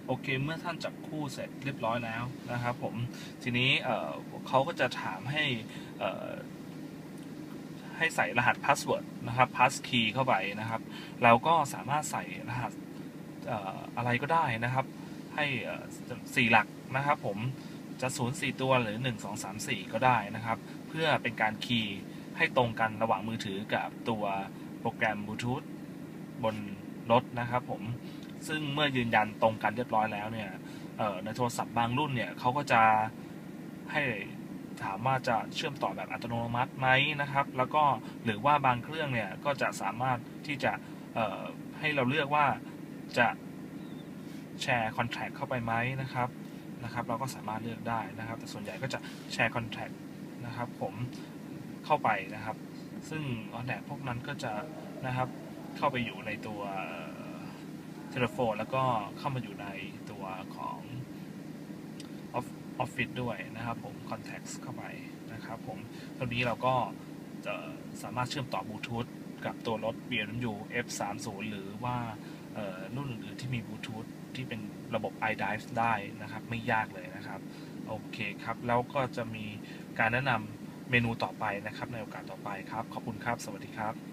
โอเคเมื่อท่านจับคู่เสร็จเรียบร้อยแล้วนะครับผมทีนี้เขาก็จะถามให้ใส่รหัสพาสเวิร์ดนะครับพาสคีย์เข้าไปนะครับเราก็สามารถใส่รหัสอะไรก็ได้นะครับให้4 หลักนะครับผมจะ0 4 ตัวหรือ1 2 3 4ก็ได้นะครับเพื่อเป็นการคีย์ให้ตรงกันระหว่างมือถือกับตัวโปรแกรมบลูทูธบนรถนะครับผมซึ่งเมื่อยืนยันตรงกันเรียบร้อยแล้วเนี่ยในโทรศัพท์บางรุ่นเนี่ยเขาก็จะให้ถามว่าจะเชื่อมต่อแบบอัตโนมัติไหมนะครับแล้วก็หรือว่าบางเครื่องเนี่ยก็จะสามารถที่จะให้เราเลือกว่าจะแชร์คอนแทคเข้าไปไหมนะครับเราก็สามารถเลือกได้นะครับแต่ส่วนใหญ่ก็จะแชร์คอนแทคนะครับผมเข้าไปนะครับซึ่งคอนแทคพวกนั้นก็จะนะครับเข้าไปอยู่ในตัวเทเลโฟนแล้วก็เข้ามาอยู่ในตัวของออฟฟิศด้วยนะครับผม Contacts เข้าไปนะครับผมตรงนี้เราก็จะสามารถเชื่อมต่อบลูทูธกับตัวรถ BMW F30 หรือว่ารุ่นอื่นๆที่มีบลูทูธที่เป็นระบบ iDrive ได้นะครับไม่ยากเลยนะครับโอเคครับแล้วก็จะมีการแนะนำเมนูต่อไปนะครับในโอกาสต่อไปครับขอบคุณครับสวัสดีครับ